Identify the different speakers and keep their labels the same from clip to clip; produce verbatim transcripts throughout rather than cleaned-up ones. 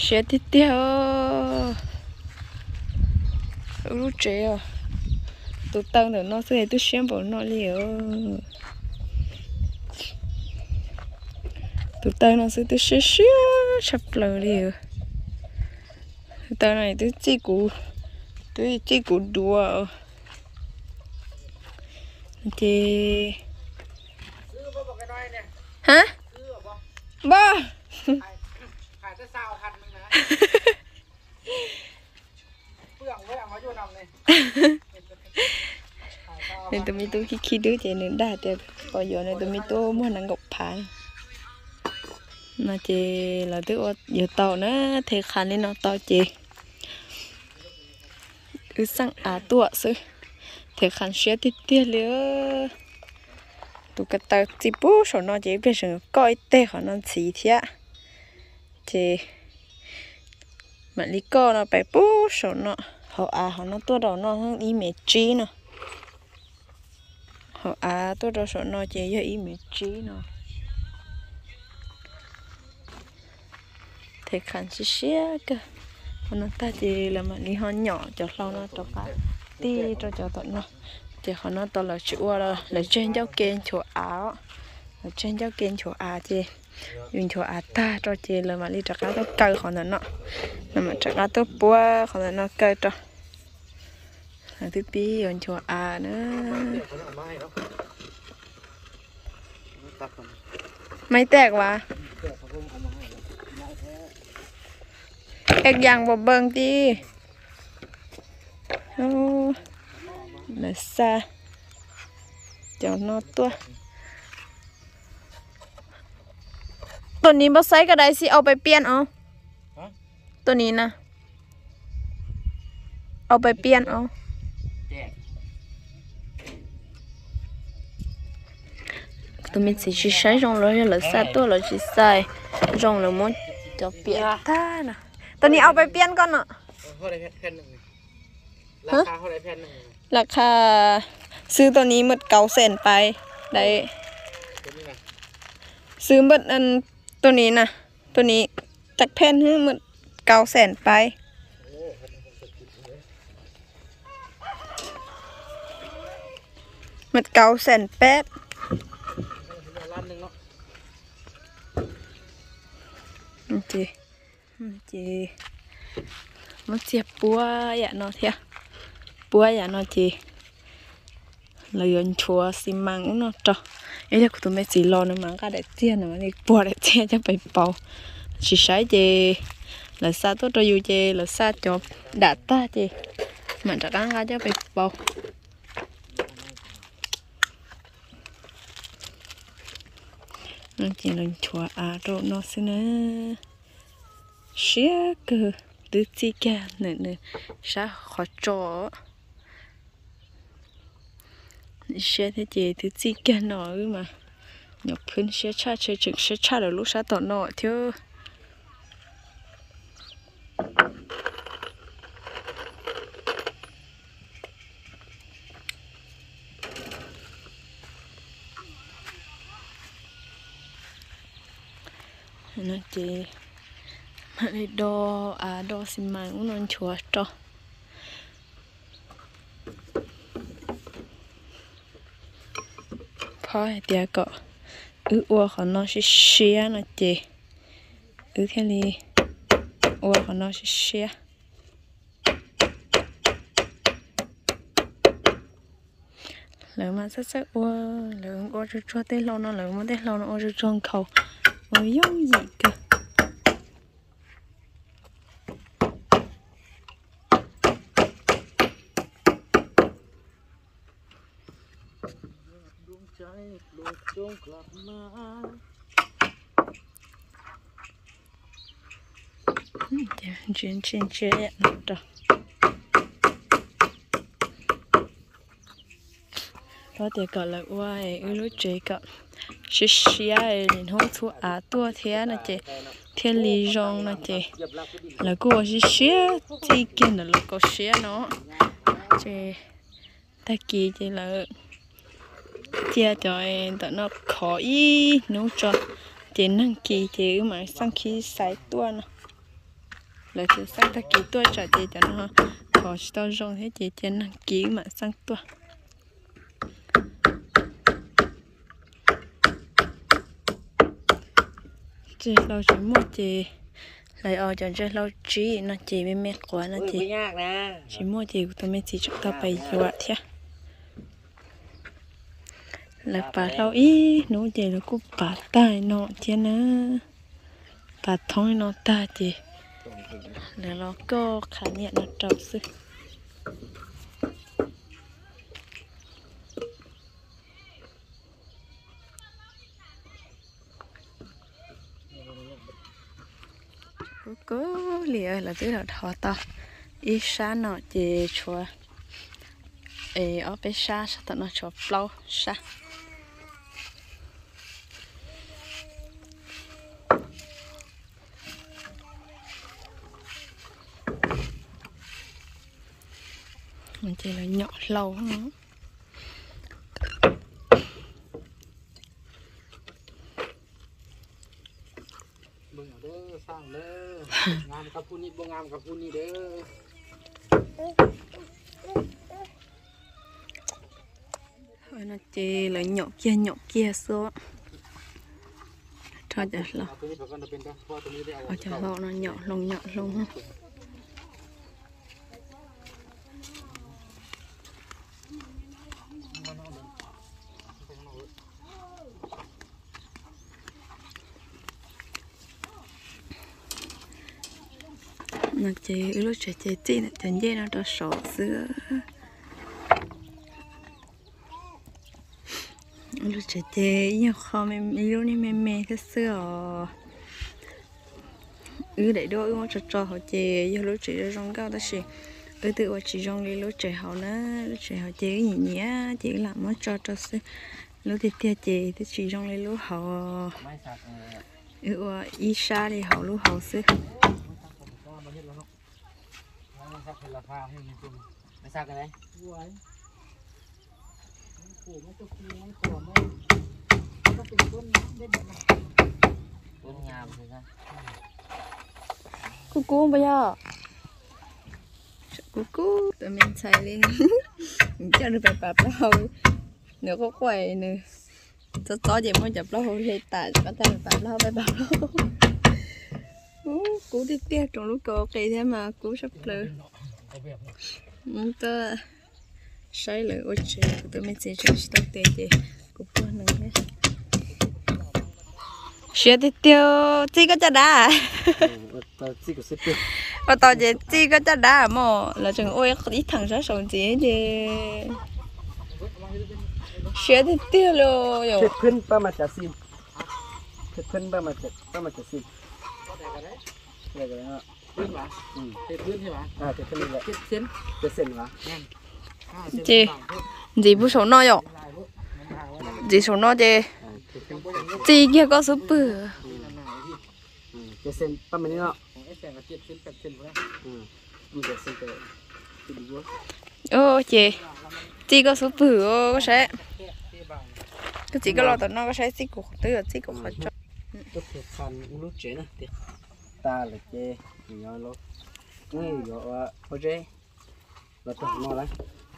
Speaker 1: xe tiếp theo lúc trẻ tụi tao nữa nó sẽ tụi xem bảo nó liều tụi tao nó sẽ tụi xe xe sắp lờ liều tụi tao này tụi chỉ cú tụi chỉ cú đùa chị hả ba nên tụi mình tôi khi khi đứa chị nên đa đẹp còn giờ này tụi mình tôi muốn ăn gọc phá mà chị là tụi giờ tàu nó thì khả nên nó tàu chị cứ sang à tua sư thì khả sẽ tiếp tiếp nữa tụi cái tàu chỉ bố số nó chỉ biết rằng coi tê họ nó chỉ thế chị mà lý co nó phải bố số nó họ à họ nó tua đầu nó hơn ý mẹ trí nó họ à tua đầu số nó chỉ cho ý mẹ trí nó thì khăn xí xí cơ nó ta chỉ là mà lý họ nhỏ cho lâu nó cho cả ti cho cho tụi nó thì họ nó to là chịu là là trên giáo kênh chỗ áo là trên giáo kênh chỗ à chị dùng chỗ à ta cho chị là mà đi trả cá tôi cơi họ nó là mà trả cá tôi bua họ nó cơi cho là thứ bí dùng chỗ à nữa mấy tẹt quá tẹt vàng vào bơm đi là xa cho nó tuaตัวนี้บ่ใส่ก็ได้สิเอาไปเปลี่ยนเอาตัวนี้นะเอาไปเปลี่ยนเอาตัวนี้สิใช้รองเลยหรือซาตัวหรือสิใส่รองหรือมันจะเปลี่ยนท่านะตัวนี้เอาไปเปลี่ยนก่อนเนาะราคาเท่าไรแผ่นหนึ่งราคาซื้อตัวนี้หมดเก้าแสนไปได้ซื้อหมดอันตัวนี้นะตัวนี้จากแผ่นให้หมดเก้าแสนไปหมดเก้าแสนแปดจีจีมันเจ็บปัวอย่านอนเถอะปัวอย่านอนจีเลยยันชัวสิมังเนาะจ้ะไอ้เด็กตัวแม่สีรอนะมังก็ได้เตี้ยนะมันนี่ปัวได้เตี้ยจะไปเป่าสิใช้จีแล้วซาตัวตัวอยู่จีแล้วซาจบดัดตาจีมันจะก้างก็จะไปเป่านั่นจีเลยชัวอาโรนอสินะเชี่ยก็ดูจีแกเนี่ยเนี่ยชาขอจ่อเชี่ยที่จีดูจีแกหน่อยมาหยกพื้นเชี่ยชาเชี่ยจึงเชี่ยชาเดี๋ยวลูกชาต่อหน่อยเถอะนั่นจีมาในดออาดอสิมังนอนชัวจ้ะพอเดี๋ยวก็อืออัวของน้องชิเชียนะจีอือแค่นี้อัวของน้องชิเชียเหลือมาสักสักอัวเหลืออัวจะชัวเต้เราเนาะเหลือมาเต้เราเนาะอัวจะจงเขาอัวย่องหยิกะเจียนเจียนเจียนจ้ะเพราะเดี๋ยวก่อนเลยว่าไอ้ลูกเจ๊กับชิเชียไอ้ลินห้องทั่วอาตัวเทียนะเจ๊เทียลีจงนะเจ๊แล้วก็ชิเชียที่กินน่ะแล้วก็เชียเนาะเจ๊ตะกี้เจ๊เลยเจ๊จอยแต่nó khó ý nấu choเจ๊นั่งกี่เจ๊mà sang khiใส่ตัวนะ lại sẽ sang ta kỹ tua trả chị cho nó có tao rong hết chị trên năng kỹ mà sang tua chị lâu chỉ mua chị lại ở cho chơi lâu chỉ nó chị mới mệt quá nó chị chỉ mua chị tụi mình chỉ chụp tao phải dọa thế là bà lâu ý nó chị là cũng bà tai nó chứ nữa bà thông nó ta chị là nó có khả nhận nó trâu sư cố lìa là tới là thọ ta ít xa nó chị chua ê ở bên xa sao tao nó chua lâu xa mình chỉ là nhỏ lâu nữa
Speaker 2: bưng ở đây sang đây ngam cà phun nít bưng ngam cà phun nít đấy
Speaker 1: thôi nó chỉ là nhỏ kia nhỏ kia số thôi giờ là ở trong lọ nó nhỏ lông nhỏ lông nó chỉ lúc chơi chơi chơi nó chơi chơi nó cho sổ xưa lúc chơi chơi nhiều khó mẹ lúc này mẹ mẹ thế xưa ừ để đôi mà cho cho họ chơi giờ lúc chơi trong cao ta chỉ ừ tự vào chỉ trong đi lúc chơi họ nữa lúc chơi họ chơi gì nhỉ chỉ làm mà cho cho xưa lúc thì tia chơi thì chỉ trong đi lúc họ ừ y sa đi họ lúc họ xưa
Speaker 2: ไม่ทราบกันไหมต้นงามเลยนะ
Speaker 1: cú cú bây giờ cú cú tụi mình xài lên cho được bài bạp đâu nếu có quầy nữa cho to gì mới chụp lâu thì tại có tay bài bạp lâu bài bạp lâu cú tiếp tiếp trong lúc cô kỳ thế mà cú sắp lừa muốn tớ sai lừa ôi trời tụi mình sẽ chơi stop tiền gì cú buồn nữa nhé xe tiếp tiêu chi có cho đã và tao chỉ chi có cho đã mà là chừng ôi ít thằng sát sống gì thì xe tiếp tiêu rồi
Speaker 2: เพื่อนป้ามาจากซิมเพื่อนป้ามาจากป้ามาจากซิมอะไรกันนะเพื่อนวะอืมเพื่อนใช่ไหมอ่าเพื่อนนี่แหละเจ็ดเซนเจ็ดเซนวะ
Speaker 1: chị gì bút số nó rồi gì số nó chị chị kia có số bự
Speaker 2: เจ็ดเซนป้ามันนี่เนาะเจ็ดเซนแปดเซนวะอืมมีเจ็ดเซนแต่ติดอยู่
Speaker 1: ô chị chị có số bự ô có sẽ cái chị có lo tao nó có sẽ chị cũng tới là chị cũng khó cho
Speaker 2: tốt thiệt phần lúc chế nè thiệt ta là chế nhỏ lắm ngay nhỏ ở chế là tốt ngon lắm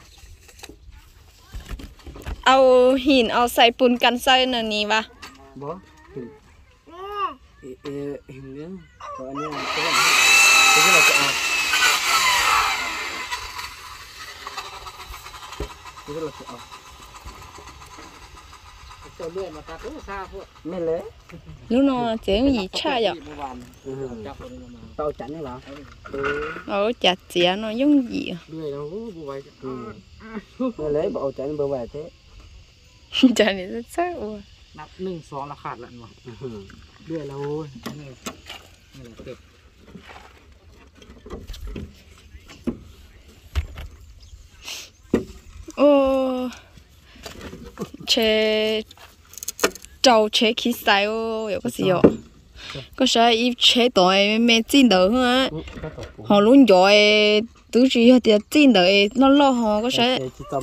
Speaker 1: ao hình ao xài bùn cắn xay nè nè ba
Speaker 2: bố hình hình nữa còn anh em cái này cái là cái cái là cái cho lưỡi mà ta cũng xa thôi mẹ lấy
Speaker 1: lúc nó chế gì cha vậy
Speaker 2: tao chắn như là
Speaker 1: ở chặt chẽ nó giống gì
Speaker 2: lưỡi nó bù vậy mẹ lấy bộ chắn bù vậy thế
Speaker 1: chả này rất sắc ủa
Speaker 2: นับหนึ่งสองละขาดละหน่อยเรื่อยแล้วโอ้ยนี่นี่แหละเก็บ
Speaker 1: ô chế trâu chế khí sai ô có gì vậy có sao ít chế tuổi mẹ chín đời hả họ luôn giỏi tứ chỉ thì chín đời nó lo họ có sao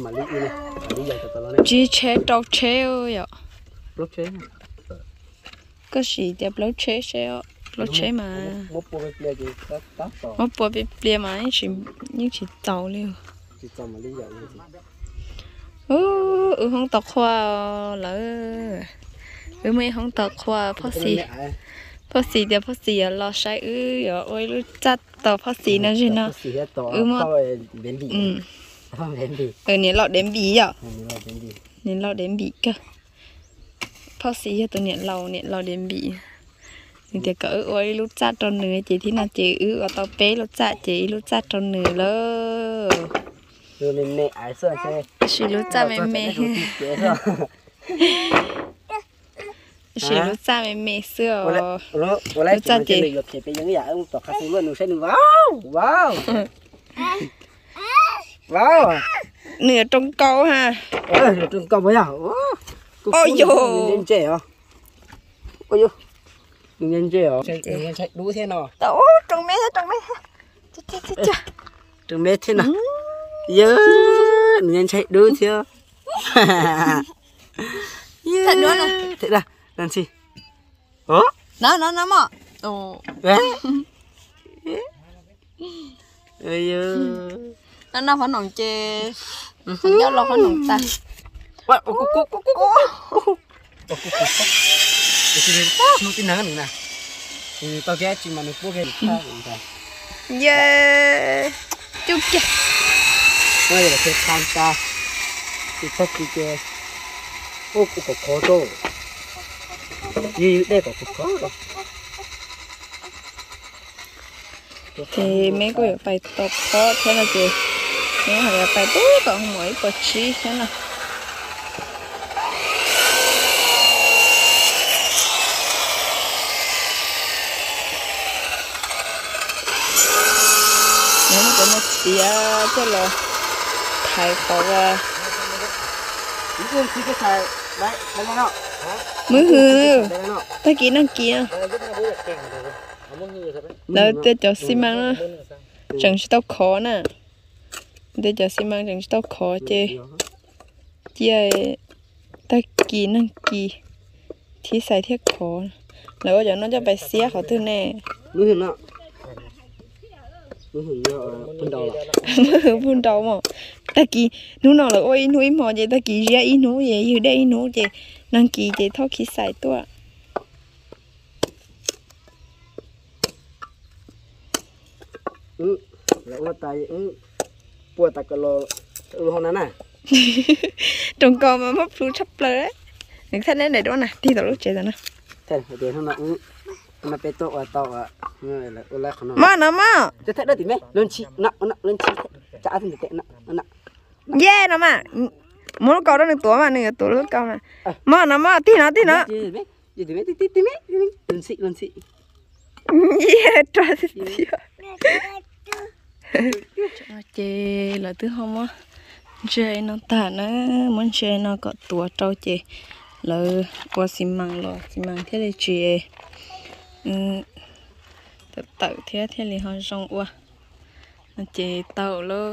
Speaker 1: chỉ chế trâu chế ô vậy
Speaker 2: lúc chế
Speaker 1: có gì đẹp lâu chế chế ô lót chế mà
Speaker 2: một bộ bia gì tắt tắt tỏ
Speaker 1: một bộ bia bia mà chỉ những chỉ tàu liều
Speaker 2: chỉ cho mà lý giải như thế
Speaker 1: ừ ừ không tọt khoa lỡ ừ mấy không tọt khoa phó sĩ phó sĩ thì phó sĩ lo sai ừ rồi ôi lúc chặt tàu phó sĩ nữa chứ nó
Speaker 2: ừ mà ừ
Speaker 1: ừ nên lọt đến bì à
Speaker 2: ừ
Speaker 1: nên lọt đến bì cơ phó sĩ cho tôi nên lọt nên lọt đến bì nhưng thì cỡ ôi lúc chặt trong nửa chỉ thì là chỉ ừ ở tàu bé lúc chặt chỉ lúc chặt trong nửa lơ
Speaker 2: rồi mình mẹ ai sợ chơi
Speaker 1: chỉ lúc chặt mẹ mẹ chỉ lúc chặt mẹ mẹ xưa
Speaker 2: rồi rồi chặt chỉ mình được thì những cái ông tọt khá xíu luôn sẽ đừng wow wow wow
Speaker 1: nửa trong câu ha
Speaker 2: ờ nửa trong câu vậy à
Speaker 1: ôi dồi
Speaker 2: nhìn trẻ à ôi dồi nhìn trẻ à nhìn chạy đu thế nào
Speaker 1: ô trong mấy thế trong mấy thế chết chết chết
Speaker 2: trong mấy thế nào dơ nhìn chạy đu thế
Speaker 1: thật nữa nè
Speaker 2: thế ra làm gì ố
Speaker 1: nó nó nó mà ồ
Speaker 2: ơi
Speaker 1: nó nó phải nồng chê không nhớ lo phải nồng ta
Speaker 2: quá ô cô cô cô cô cô ô cô cô cô nó tin nắng nữa nè thì tao ghé chỉ mà nó cố gắng khác rồi
Speaker 1: yeah chúc chúc
Speaker 2: đây là cái tham ta thì thật thì cái ô cô có khó đâu gì đây có khó đâu
Speaker 1: thì mấy cô phải tập khó thế là gì mấy họ phải bố còn mỗi có chi thế nào nếu mà có một tí cho là thải khó ra mới hư nữa ta kỹ năng kia là tôi cho xi măng nữa chẳng chỉ tao khó nè tôi cho xi măng chẳng chỉ tao khó chứ chứ ta kỹ năng kỳ thì xài thiết khó là bây giờ nó cho bài xía khó thứ nè
Speaker 2: mới hư nữa mới hư phun đầu
Speaker 1: mới hư phun đầu mà ta kỹ nó nào là ôi nuôi mò vậy ta kỹ ra ít nú vậy như đây nú vậy năng kỳ vậy thôi khi xài tua
Speaker 2: ừ là ô tay ừ bùa tay cái lò ừ hôm nay nè
Speaker 1: trong con mà mất phun sắp lơ đấy những thế này để đó nè đi tao lúc chơi rồi nè
Speaker 2: thế để hôm nay ừ nó bé to à to à người là ô lá khăn nó
Speaker 1: mà nó mà
Speaker 2: thế thế đó thì mấy lên chi nặng nặng lên chi chả thì tệ nặng nặng
Speaker 1: yeah nó mà muốn câu đó được tuổi mà nè tuổi lúc câu nè mà nó mà tí nó tí nó
Speaker 2: gì mấy gì thì mấy tí tí tí mấy lên xị lên xị
Speaker 1: yeah trời ơi chê là thứ không á chê nó tả nó muốn chê nó có tuổi trâu chê là qua xi măng rồi xi măng thế là chê ừ tự tự thế thế là họ rong qua nó chê tàu lơ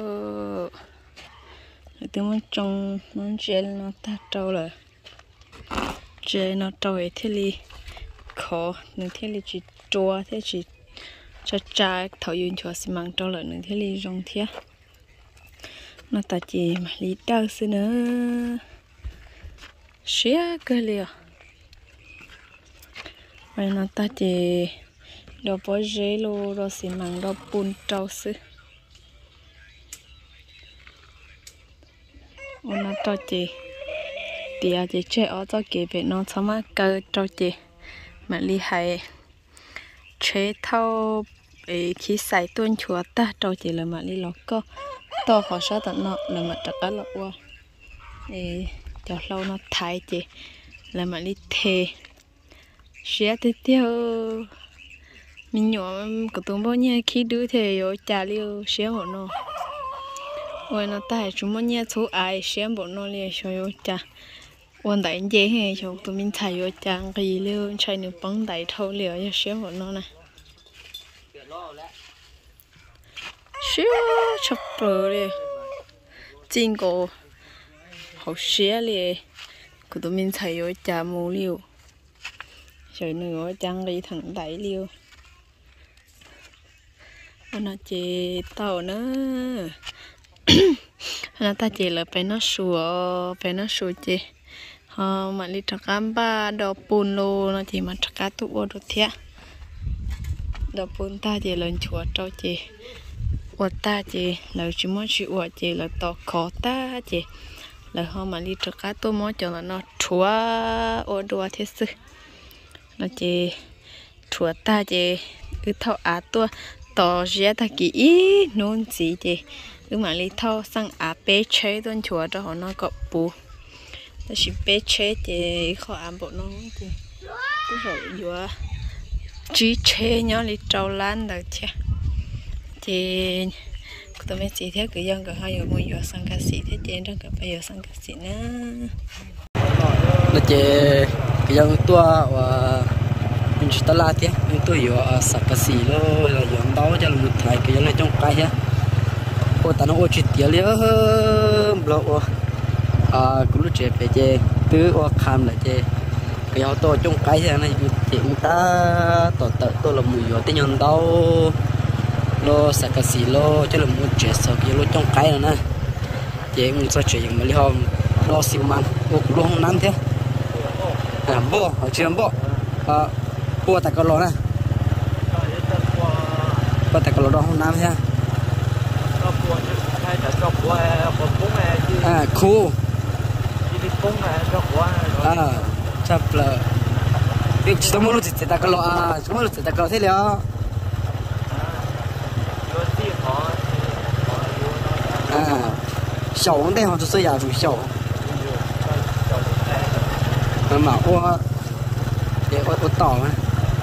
Speaker 1: tôi muốn trồng muốn chê nó ta trâu rồi chê nó trâu ấy thế là khó nên thế là chỉ chua thế chỉ cho trái thầu yun cho xi măng trâu lại nữa thế là rong thế nó ta chỉ mà lý đau xí nữa xía cơ liều vậy nó ta chỉ đồ bó dế lô đồ xi măng đồ bùn trâu xí ôn nó trâu chỉ tía chỉ chơi ở cho kế bên nó xong mà cơ trâu chỉ mà lý hay chế thâu ấy khi xài tuôn chúa ta trâu chỉ là mà lý lót cơ to khó sao tận nọ là mà trật á lọ qua để cho lâu nó thái chị là mà đi thề xé tiếp theo mình nhỏ của tôi bao nhiêu khi đứa thề rồi trả liêu xé hộ nó ôi nó tài chúng bao nhiêu số ai xé bộ nó liền cho rồi trả quan đại dễ hè cho tụi mình xài rồi trả cái liêu chạy được bắn đại thâu liêu cho xé hộ nó này xé chập bờ đi chính cổ học xé đi của tụi mình xài rồi trả mù liêu rồi nữa chẳng đi thằng đại liêu nó chỉ tàu nữa nó ta chỉ là phải nó sủa phải nó sủa chỉ họ mà đi trắc cam ba đào bùn lô nó chỉ mà trắc cá tụ ô được thiệt đào bùn ta chỉ lên chùa trâu chỉ ô ta chỉ là chỉ muốn chỉ ô chỉ là tàu khó ta chỉ là họ mà đi trắc cá tụ mó cho là nó chùa ô đùa thế sự nó chỉ chùa ta chỉ cứ thâu á tua tàu dễ ta kỹ nôn gì chỉ cứ mà đi thâu sang á bé chế tuần chùa cho họ nó có bù ta chỉ bé chế thì khó ăn bộ nó thì cứ rồi vừa chỉ chế nhau đi trâu lan được chứ thì tụi mình chỉ thấy cái dân cái hai giờ mua vừa sang cá sĩ thế trên trong cái bây giờ sang cá sĩ nữa
Speaker 2: nó chế cái dân tua và mình chỉ ta la thế mình tôi hiểu sang cá sĩ lo là giống đó cho là một ngày cái dân này trong cái ha ô ta nó ô chuyện tiền liền blow à cũng lúc chế phải chế tứ ô kham là chế cái họ to trong cái này chị ta tổ tự tôi là mùi gió tên nhân đâu lo sạc cái gì lo cho là một chuyện sau khi lo trong cái này nè chị muốn sao chuyện mà li hôm lo xịn man ô cũng lo không nắng thế à bo họ chưa bo à bo tại cái lo nè bo tại cái lo đó không nắng thế à khu à chập là việc chỉ muốn lúc chỉ ta cái lo à chỉ muốn lúc chỉ ta cái thế liệu à小红带好就是亚洲小那么我也我我倒了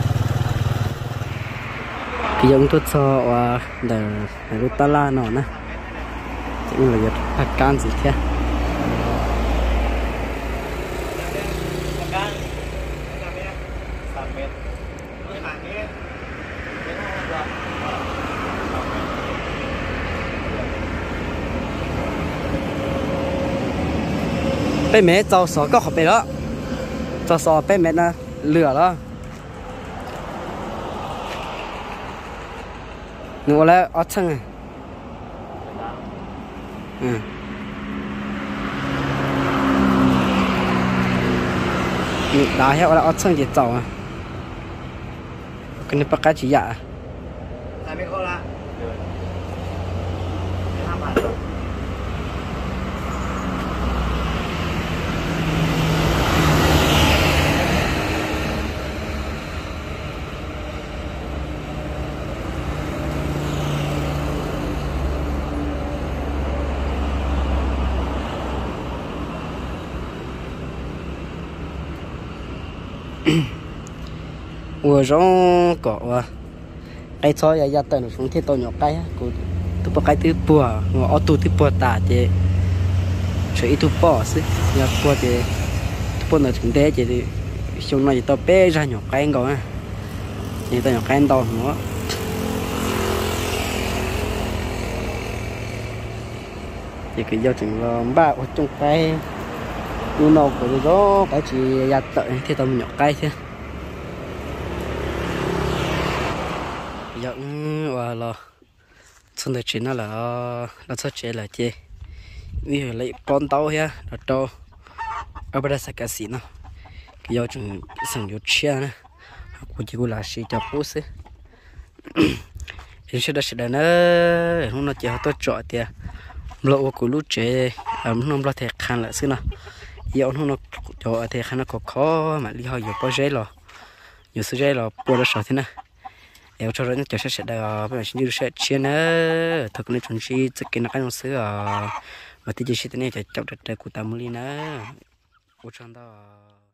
Speaker 2: cái giống tốt cho và để để lúc ta la nó nè chỉ là việc hạt can gì thế bé mẹ cho sò có học bé đó cho sò bé mẹ nè lửa đó ngồi lại ở chân này ừ đá heo là ở chân gì tàu à cái này bắt cá chỉ dạ ủa rong cỏ cái cho ya ya tận xuống thế tôi nhỏ cái cô tôi bắt cái thứ bùa ngõ ô tô thứ bùa tả chứ chơi thứ bò xí nhà bùa chứ bùa nó chúng thế chứ xong này tao bé ra nhỏ cái anh gọi thì tao nhỏ cái anh to nữa thì cái giao chừng là ba ở trong cái như nào của nó cái chỉ ya tận thế tao nhỏ cái thế giống và là xong rồi chuyện nó là nó sẽ chơi là chơi như là lấy con tàu ha là to ở bên đây sẽ cái gì nó cái giao chúng sang vô chia nè của chị là sĩ cho bố xí hiện sẽ đã sẽ đây nữa hôm nay chị họ tôi chọn thì lộ của lũ trẻ hôm nay lo thiệt khăn lại xí nào giờ hôm nay cho thiệt khăn nó có khó mà đi hỏi giờ bao giờ rồi nhiều số giờ rồi bao giờ sợ thế này em cho nó cho sẽ đào bây giờ như sẽ chia nữa thực nên chúng chi chỉ cái nó cái nó sữa và tí chỉ sẽ này cho cháu để của ta mới đi nữa, ở trong đó